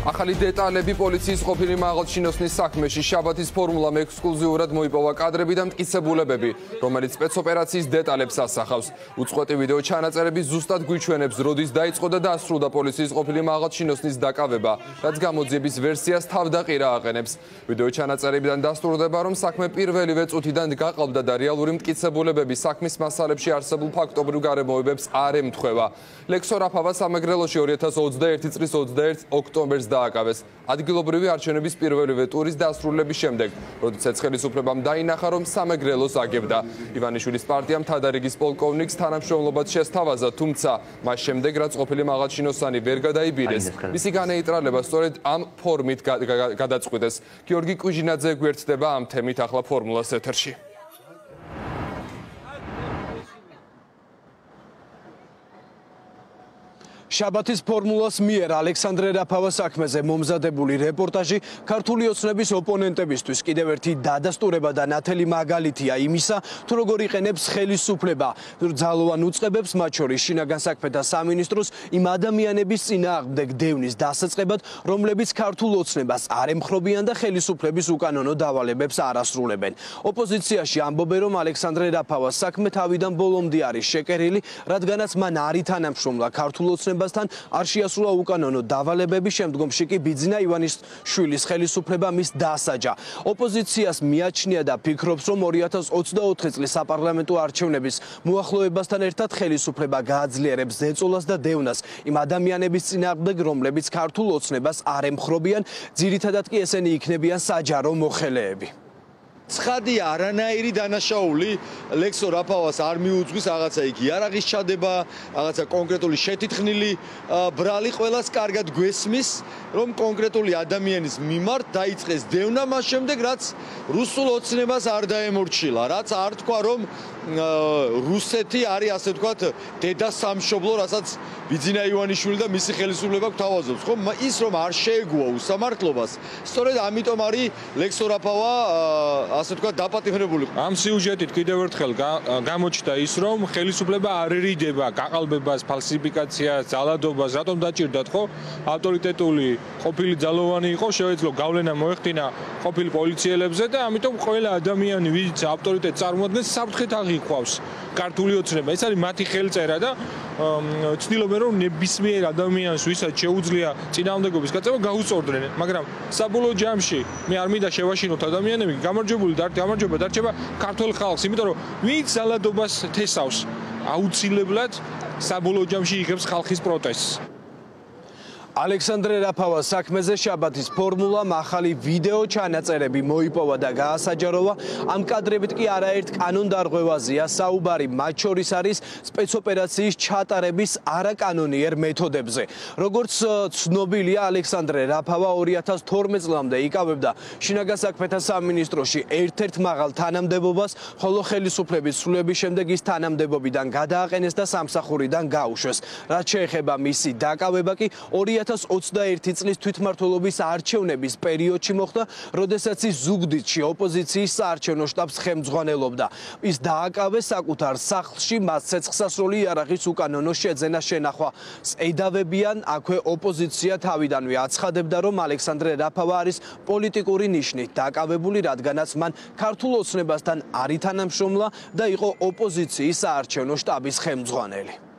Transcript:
ახალი დეტალები პოლიციის ყოფილი მაღალჩინოსნის საქმეში შაბათის ფორმულამ ექსკლუზიურად მოიპოვა კადრები და მტკიცებულებები, რომელიც სპეცოპერაციის დეტალებს ასახავს. უწყვეტი ვიდეო ჩანაწერები ზუსტად გვიჩვენებს, როდის დაიწყო და დასრულდა პოლიციის ყოფილი მაღალჩინოსნის დაკავება, რაც გამოძიების ვერსიას თავდაყირა აყენებს. ვიდეო ჩანაწერებიდან დასტურდება, რომ საქმე პირველივე წუთიდან გაყავდა და რეალური მტკიცებულებები საქმის მასალებში არსებულ ფაქტობრივ გარემოებებს არ ემთხვევა. ლექსო რაფავა სამეგრელოში 2021 წლის 21 ოქტომბერს დააკავეს ადგილობრივი არჩევნების პირველივე ტურის დასრულების შემდეგ, როდესაც ხელისუფლებამ დაინახა, რომ სამეგრელოს აგებდა. ივანიშვილის პარტიამ თადარიგის პოლკოვნიკს თანამშრომლობაც შესთავაზა, თუმცა მას შემდეგ, რაც ყოფილი მაღალჩინოსანი ვერ გადაიბირეს, მისი განეიტრალება სწორედ ამ ფორმით გადაწყვიტეს. გიორგი კუჟინაძე გვერდდება ამ თემით ახლა ფორმულას ეთერში. შაბათის ფორმულას მიერ ალექსანდრე რაფავას საქმეზე მომზადებული რეპორტაჟი ქართული ოცნების ოპონენტებისთვის კიდევ ერთი დადასტურება და ნათელი მაგალითია იმისა, თუ როგორ იყენებს ხელისუფლება ძალოვან უწყებებს, მათ შორის შინაგან საქმეთა სამინისტროს იმ ადამიანების წინააღმდეგ დევნის დასაწყებად, რომლებიც ქართულ ოცნებას არ ემხრობიან და ხელისუფლების უკანონო დავალებებს არ ასრულებენ. ოპოზიციაში ამბობენ, რომ ალექსანდრე რაფავას საქმე თავიდან ბოლომდე არის შეკერილი, რადგანაც მან არ ითანამშრომლა ქართულ ოცნებას არ შეასრულა უკანონო დავალებები, შემდგომში კი ბიძინა ივანიშვილის ხელისუფლება მის დასაჯა. ოპოზიციას მიაჩნია და ფიქრობს, რომ 2024 წლის საპარლამენტო არჩევნების მოახლოებასთან ერთად ხელისუფლება გააძლიერებს ზეწოლას და დევნას იმ ადამიანების წინააღმდეგ, რომლებიც ქართულ ოცნებას არ ემხრობიან, ძირითადად კი ესენი იქნებიან საჯარო მოხელეები. ცხადია, არანაირი დანაშაული ლექსო რაფავას არ მიუძღვის რაღაცა იქ იარაღის ჩადება, რაღაცა კონკრეტული შეთითხნილი ბრალი ყველას კარგად გვესმის, რომ კონკრეტული ადამიანის მიმართ დაიწყეს დევნა მას შემდეგ, რაც რუსულ ოცნებას არ დაემორჩილა, რაც არ თქვა, რომ რუსეთი არის ასე ვთქვათ დედა სამშობლო, რასაც ბიძინა ივანიშვილი და მისი ხელისუფლება გვთავაზობს, ხო? ის რომ არ შეეგუა უსამართლობას, სწორედ ამიტომ არის ლექსო რაფავა ასე ვთქვათ დაპატიმრებული. ამ სიუჟეტით კიდევ ერთხელ გამოჩნდა ის, რომ ხელისუფლება არ ერიდება გაყალბებას, ფალსიფიკაციას, ძალადობას, რატომ დაჭირდათ, ხო? ავტორიტეტული ყოფილი ძალოვანი იყო, შეეძლო გავლენა მოეხდინა ყოფილი პოლიციელებზე და ამიტომ ყველა ადამიანი, ვინც ავტორიტეტს წარმოადგენს, საფრთხით აღიქვავს ქართული ოცნება. ეს არის მათი ხელწერა და ცდილობენ, რომ ნებისმიერ ადამიანს, ვისაც შეუძლია წინააღმდეგობის გაწევა, გაუწორდნენ, მაგრამ საბოლოო ჯამში მე არ მინდა შევაშინოთ ადამიანები, გამარჯვება დარჩება ქართულ ხალხს, იმიტომ რომ ვინც ძალადობას თესავს, აუცილებლად საბოლოო ჯამში იღებს ხალხის პროტესტს. ალექსანდრე რაფავას საქმეზე შაბათის ფორმულამ ახალი ვიდეო ჩანაწერები მოიპოვა და გაასაჯაროვა. ამ კადრებით კი არაერთ კანონდარღვევაზეა საუბარი, მათ შორის არის სპეცოპერაციის ჩატარების არაკანონიერ მეთოდებზე. როგორც ცნობილია, ალექსანდრე რაფავა 2012 წლამდე იკავებდა შინაგან საქმეთა სამინისტროში ერთ-ერთ მაღალ თანამდებობას, ხოლო ხელისუფლების სრულების შემდეგ ის თანამდებობიდან გადააყენეს და სამსახურიდან გაუშვეს. რაც შეეხება მისი დაკავება კი 2021 წლის თვითმმართველობის არჩევნების პერიოდში მოხდა, როდესაც ის ზუგდიდში ოპოზიციის საარჩევნო შტაბს ხელმძღვანელობდა. ის დააკავეს საკუთარ სახლში, მას ცეცხლსასროლი იარაღის უკანონო შეძენა შენახვას ედავებიან. აქვე ოპოზიცია თავიდანვე აცხადებდა, რომ ალექსანდრე რაფავა არის პოლიტიკური ნიშნით დაკავებული, რადგანაც მან ქართულ ოცნებასთან არ ითანამშრომლა და იყო ოპოზიციის საარჩევნო შტაბის ხელმძღვანელი.